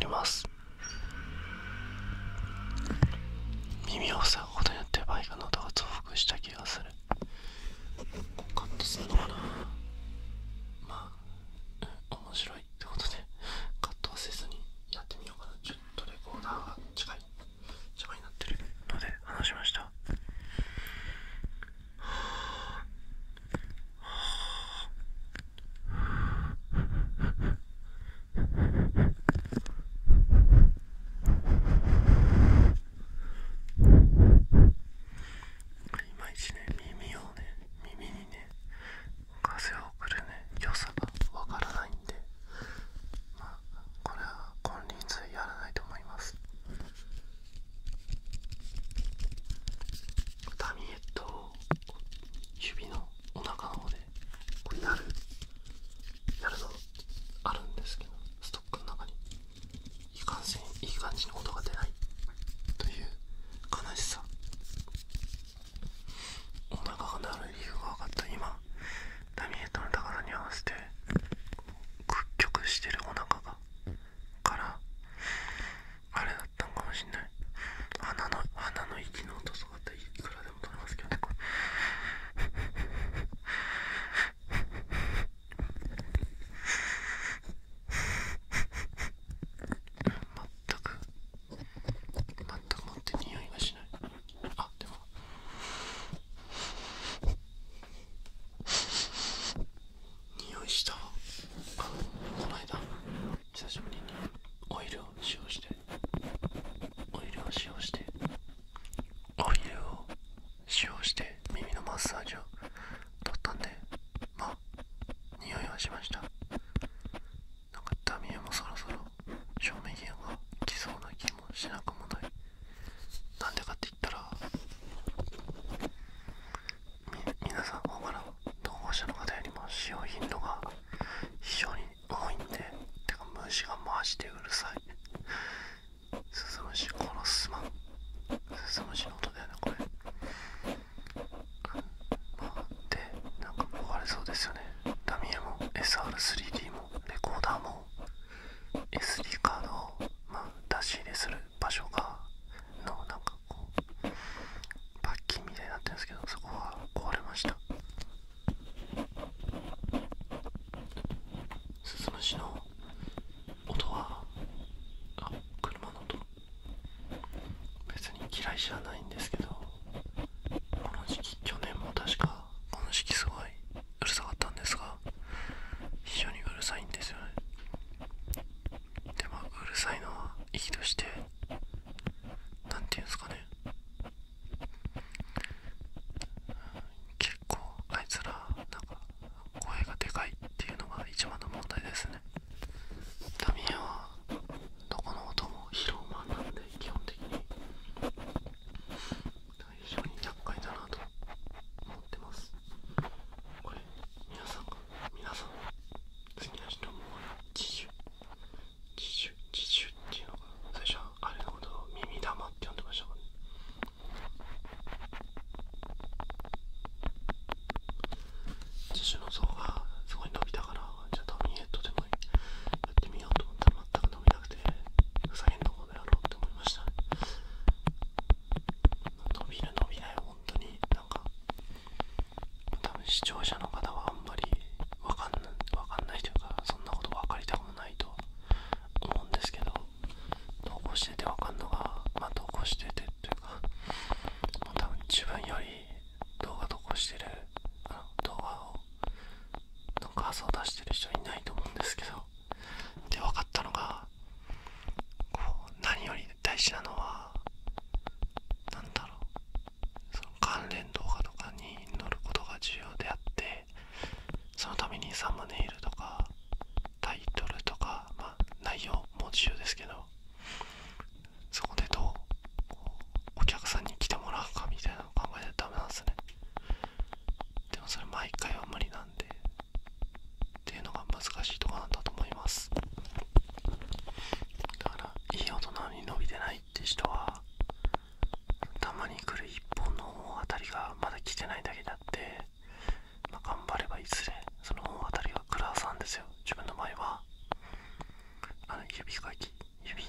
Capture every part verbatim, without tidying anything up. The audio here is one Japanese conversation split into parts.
ります。耳を塞ぐことによってバイクの音が増幅した気がする。カットすんのかな。まあ、うん、面白いってことでカットはせずにやってみようかな。ちょっとレコーダーが近い邪魔になってるので話しました。いまいちね、耳をね、耳にね、風を送るね、良さがわからないんで、まあ、これは金輪際やらないと思います。ダミエットを指のお腹の方でこうやる、やるのあるんですけど、ストックの中にいかんせんいい感じに音が出ないという悲しさ。お腹が鳴る理由が分かった。今ダミエットの高さに合わせて屈曲してるお腹がからあれだったのかもしんない。鼻の鼻の息の音とかっていくらでも取れますけどね、これ全く全くもって匂いがしない。あ、でも匂いしたわ。あ、この間久しぶりにオイルを使用してオイルを使用してオイルを使用して耳のマッサージを取ったんで、まあ匂いはしました。なんかダミエもそろそろ賞味期限が来そうな気もしなくもない。なんでかって言ったら、み皆さん他の同行者の方よりも使用頻度が非常に多いんで、てか虫がマジでうるさい。スズムシ殺すまん。スズムシの音だよねこれ。まあで、なんか壊れそうですよね。ダミエも エスアールスリーディー もレコーダーも エスディー カードを、まあ、出し入れする場所がのなんかこうパッキンみたいになってるんですけど、そこは壊れました。スズムシの音は、あ、車の音別に嫌いじゃないんですけど、この時期、去年も確かこの時期すごいうるさかったんですが、非常にうるさいんですよね。で、まあうるさいのはいいとして、なんていうんですかね、結構あいつらなんか声がでかいっていうのが一番の問題ですね。ダミエはどこの音も拾うマンなんで、基本的に非常に厄介だなと思ってます。これ皆さんが皆さん好きな人も自主自主自主っていうのが最初はあれのことを耳玉って呼んでましたからね。自主の像がすごい伸びたから、じゃあダミエットでもやってみようと思ったら全く伸びなくて、ふざけんのこの野郎って思いました。伸びる伸びない本当になんか、多分視聴者の方はあんまりわかんないわかんないというか、そんなこと分かりたくもないと思うんですけど、投稿しててわかんのが、まあ投稿しててというか、もう多分自分より動画投稿してるあの動画をの画像を出してる人いないと思うんですけど、で分かったのが、こう何より大事なのはなんだろう、その関連動画とかに載ることが重要であって、そのためにサムネイルとかタイトルとか、まあ内容も重要ですけど、そこでどうこうお客さんに来てもらうかみたいなのを考えないとダメなんですね。でもそれ毎回は無理なんでっていうのが難しいところなんだと思います。だからいい音なのに伸びてないって人は、たまに来る一本の大当たりがまだ来てないだけであって、まあ、頑張ればいずれその大当たりが来るはずなんですよ。自分の場合はあの指かき指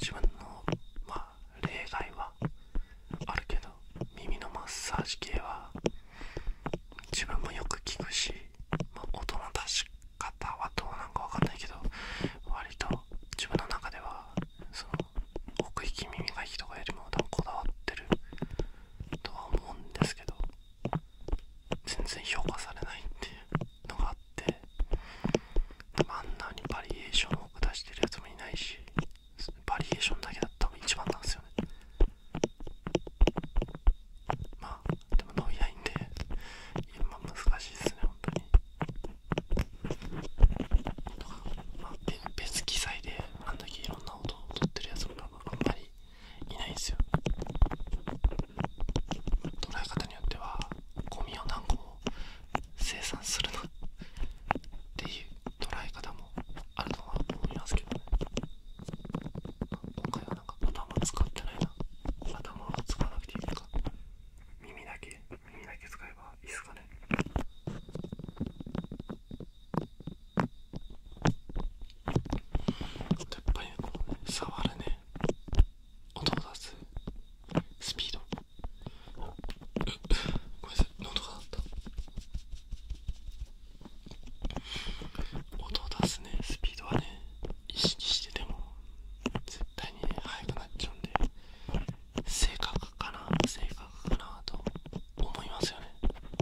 自分のまあ例外はあるけど、耳のマッサージ系は自分もよく聞くし、まあ、音の出し方はどうなんかわかんないけど、割と自分の中ではその奥行き耳がいいとかよりも多分こだわってるとは思うんですけど、全然評価されないっていうのがあって、あんなにバリエーションを多く出してるやつもいないし、バリエーションだけだったら多分一番なんですよね。まあでも伸びないんで今難しいですね本当に。とか、まあ、別機材であんだけいろんな音を取ってるやつも多分あんまりいないんですよ。捉え方によってはゴミを何個も生産するなっていう捉え方もあるとは思いますけどね。今回はなんか頭使ってないな。頭は使わなくていいか。耳だけ耳だけ使えばいいですかね。やっぱりこうね、触るね、音を出すスピード、ごめんなさい、喉が鳴った。音を出すねスピードはね、意識してても絶対にね速くなっちゃうんで、正確かな正確かなと思いますよね。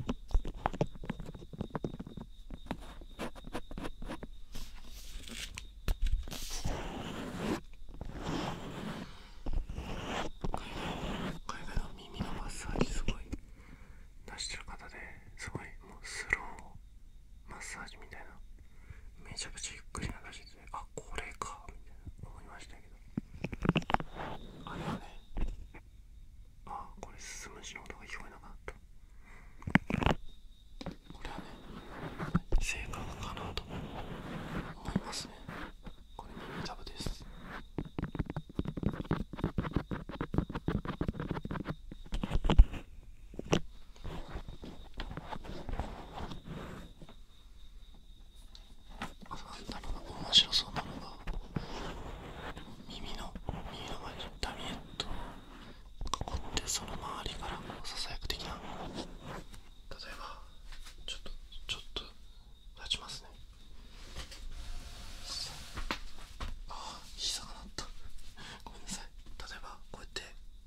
海外の耳のマッサージすごい出してる方で、すごいもうスローマッサージみたいな、めちゃくちゃゆっくりな出してて、あ、これかみたいな思いましたけど、あれはね、あ、これスムシの音が聞こえなかった。これはね、正確かなと思いますね。これ耳タブです。あとなんだろうな、面白そうなのが耳の耳の前にダミエットを囲って、その周りからこうささやく的な、例えばちょっとちょっと立ちますね。ああ、膝が鳴った、ごめんなさい。例えばこうやって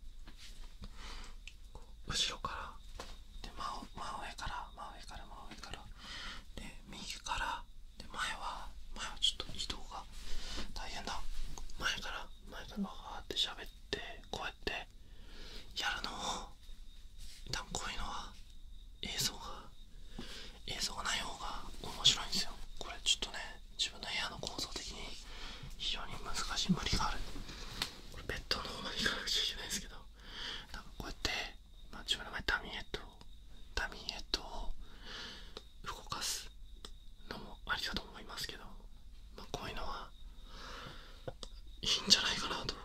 こう後ろからで、真真上から真上から真上からで、右からで、前は前はちょっと移動が大変だ。前から前からわーって喋って、こうやってやるのを、多分こういうのは映像が映像がない方が面白いんですよ。これちょっとね、自分の部屋の構造的に非常に難しい、無理がある。これベッドの方まで行かなくちゃいけないんですけど、多分こうやって、まあ、自分の前ダミーヘッドダミーヘッドを動かすのもありだと思いますけど、まあ、こういうのはいいんじゃないかなと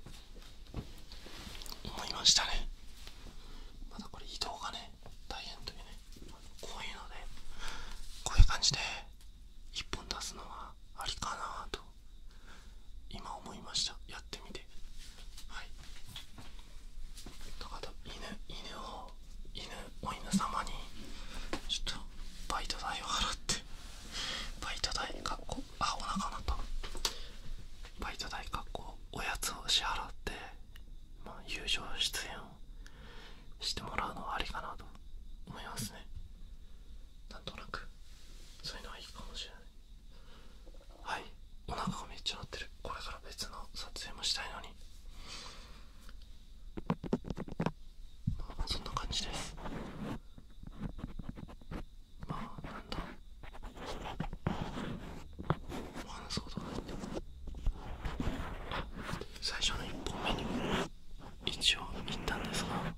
思いましたね。まだこれ移動がね大変というね、こういうのでこういう感じでいっぽん出すのはありかなと今思いました。やってみて。はい。だから犬犬を犬お犬様にちょっとバイト代を払って、バイト代かっこあお腹鳴った、バイト代かっこおやつを支払って、まあ、友情出演をしてもらうのはありかなと思いますね。なんとなくそういうのはいいかもしれない。はい、お腹がめっちゃ鳴ってる。これから別の撮影もしたいのに、まあ、そんな感じです。まあなんだ、お話すことがないんで、最初のいっぽんめにも一応言ったんですが、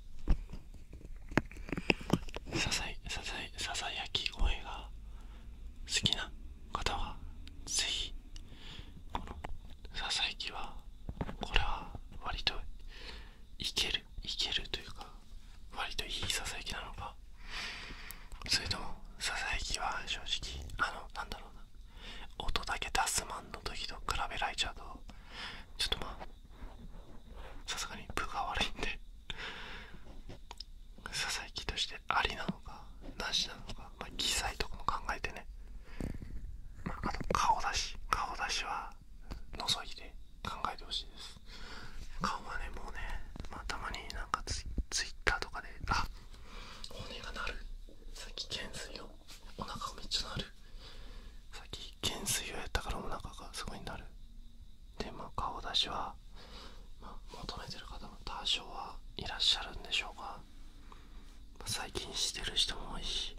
ささいささいささやき声が好きな方はぜひ、このささやきはこれは割といけるいけるというか、割といいささやきなのか、それともささやきは正直あのなんだろうな、音だけ出すマンの時と比べられちゃうとちょっとまあ私は、まあ、求めてる方も多少はいらっしゃるんでしょうが、まあ、最近してる人も多いし、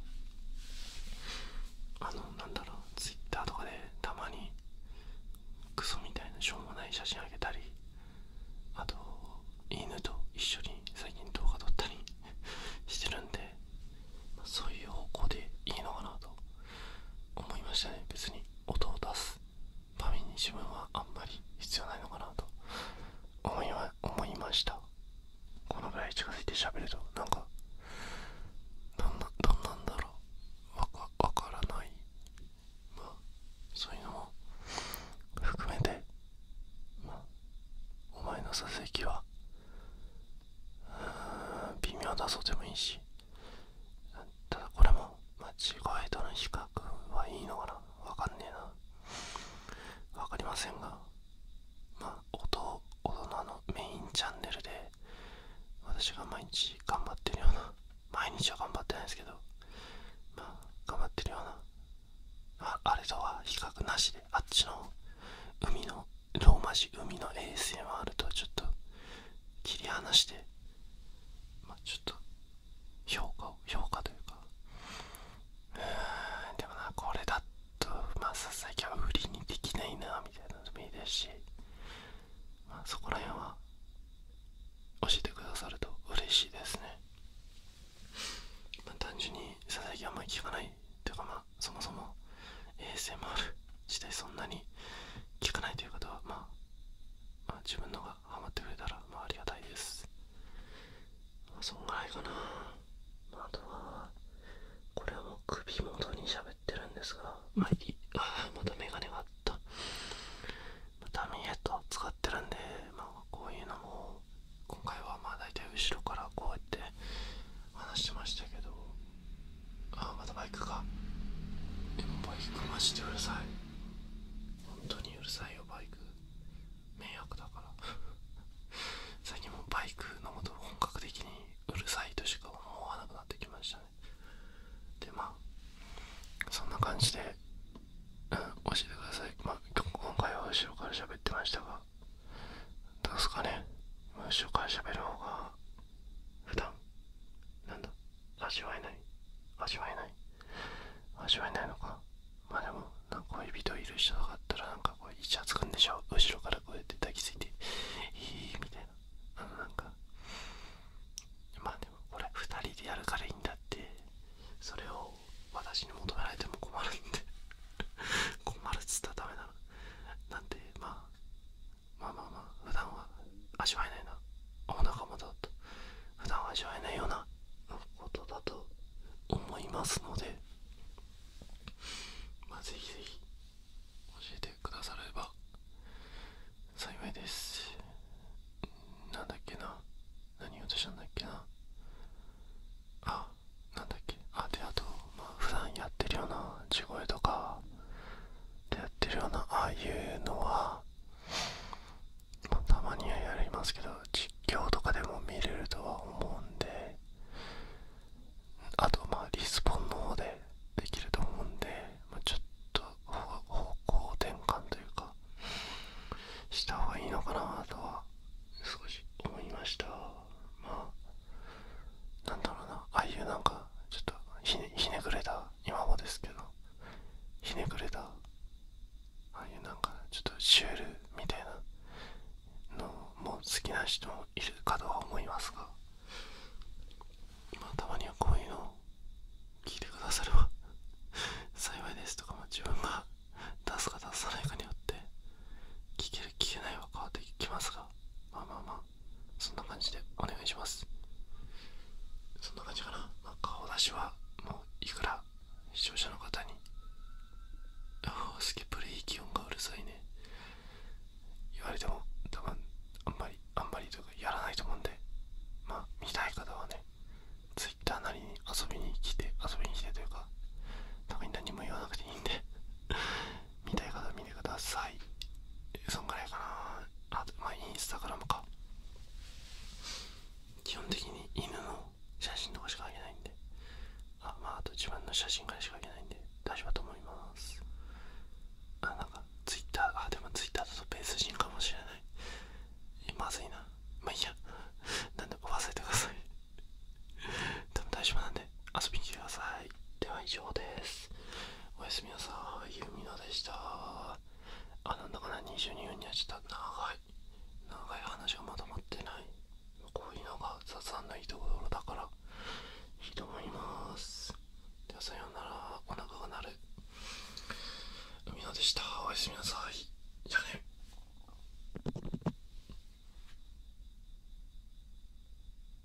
あのなんだろう、ツイッターとかでたまにクソみたいなしょうもない写真あげたり、あと犬と一緒に最近動画撮ったりしてるんで、まあ、そういう方向でいいのかなと思いましたね。別に音を出す場面に自分はあんまり必要ないのかなと思いま、思いました。このぐらい近づいて喋るとなんかどんなどんなんだろう、わか、わからない。まあそういうのも含めて、まあお前の座席はうーん微妙だそうでもいいし、ただこれも間違いとの比較はいいのかな、わかんねえな、わかりませんが、まあ音音のあのメインチャンネルで私が毎日頑張ってるような、毎日は頑張ってないですけど、まあ頑張ってるような あ, あれとは比較なしで、あっちの海のローマ字海の エーエスエムアール とちょっと切り離して、まあちょっと評価を評価というか、うーんでもな、これだとまあ最近は売りにできないなみたいなのもいいですし、まあそこら辺は教えてくださると嬉しいですね。まあ、単純に佐々木あんまり聞かないというか、まあそもそも エーエスエムアール 自体そんなに聞かないという方は、まあ、まあ自分のがハマってくれたらまあありがたいです。まあそんぐらいかな。まあ、あとはこれはもう首元に喋ってるんですが、まあいい、あまたメガネがあった。ダミーヘッドを使ってるんで、まあこういうのも今回はまあ大体後ろからこうやって話してましたけど、あまたバイクか。でもバイクマジでうるさい、本当にうるさいよバイク、迷惑だから最近もバイクのこと本格的にうるさいとしか思わなくなってきましたね。でまあそんな感じで、うん、教えてください。まあ今回は後ろから喋ってましたが、どうですかね。後ろから喋る方が普段なんだ味わえない、味わえない味わえないのか。まあでもなんか恋人いる人とかだったらなんかこうイチャつくんでしょ、後ろからこうやって抱きついていいみたいな、あのなんか、まあでもこれふたりでやるからいいんだって、それを私に求められても困るんで困るっつったらダメだな。なんでまあまあまあまあ普段は味わえないな、お仲間だと普段は味わえないようなことだと思いますので、まあぜひぜひ教えてくだされば幸いです。なんだっけな、何言おうとしたんだっけな、あなんだっけ、あであとまあ普段やってるような地声とかでやってるようなああいうのは、まあ、たまにはやりますけど、実況とかでも見れるとは思うんで、あとまあリスポンの方でできると思うんで、まあ、ちょっと方向転換というかした方がいいのかなとは少し思いました。まあなんだろうな、ああいうなんかちょっとひね、ひねくれた、今もですけどひねくれたああいうなんかちょっとシュールみたいなのも好きな人もいるかとは